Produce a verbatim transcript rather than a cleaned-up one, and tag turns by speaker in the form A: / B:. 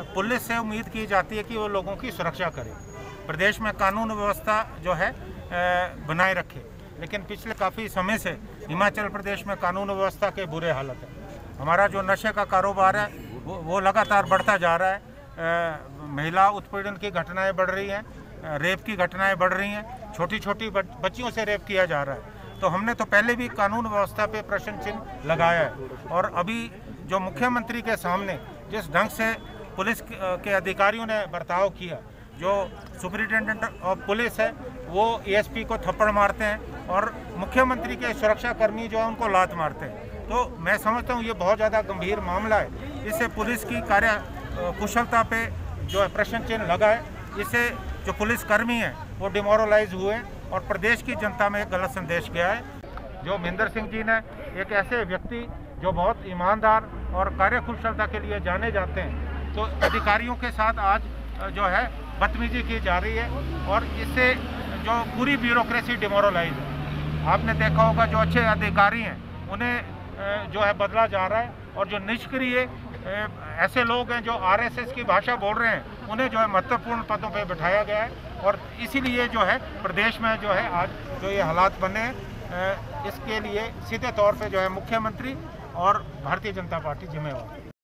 A: Police से उम्मीद की जाती है कि वो लोगों की सुरक्षा करे, प्रदेश में कानून व्यवस्था जो है बनाए रखे। लेकिन पिछले काफ़ी समय से हिमाचल प्रदेश में कानून व्यवस्था के बुरे हालत है। हमारा जो नशे का कारोबार है वो, वो लगातार बढ़ता जा रहा है। महिला उत्पीड़न की घटनाएं बढ़ रही हैं, रेप की घटनाएं बढ़ रही हैं, छोटी छोटी बच्चियों से रेप किया जा रहा है। तो हमने तो पहले भी कानून व्यवस्था पे प्रश्न चिन्ह लगाया है, और अभी जो मुख्यमंत्री के सामने जिस ढंग से पुलिस के अधिकारियों ने बर्ताव किया, जो सुपरिटेंडेंट ऑफ पुलिस है वो एएसपी को थप्पड़ मारते हैं और मुख्यमंत्री के सुरक्षाकर्मी जो है उनको लात मारते हैं, तो मैं समझता हूँ ये बहुत ज़्यादा गंभीर मामला है। इससे पुलिस की कार्य कुशलता पे जो है प्रश्न चिन्ह लगा है। इससे जो पुलिसकर्मी हैं वो डिमोरलाइज हुए और प्रदेश की जनता में एक गलत संदेश गया है। जो महेंद्र सिंह जी ने, एक ऐसे व्यक्ति जो बहुत ईमानदार और कार्यकुशलता के लिए जाने जाते हैं, तो अधिकारियों के साथ आज जो है बदतमीजी की जा रही है और इससे जो पूरी ब्यूरोक्रेसी डिमोरलाइज है। आपने देखा होगा जो अच्छे अधिकारी हैं उन्हें जो है बदला जा रहा है, और जो निष्क्रिय ऐसे लोग हैं जो आरएसएस की भाषा बोल रहे हैं उन्हें जो है महत्वपूर्ण पदों पे बिठाया गया है। और इसीलिए जो है प्रदेश में जो है आज जो ये हालात बने हैं, इसके लिए सीधे तौर पे जो है मुख्यमंत्री और भारतीय जनता पार्टी जिम्मेवार है।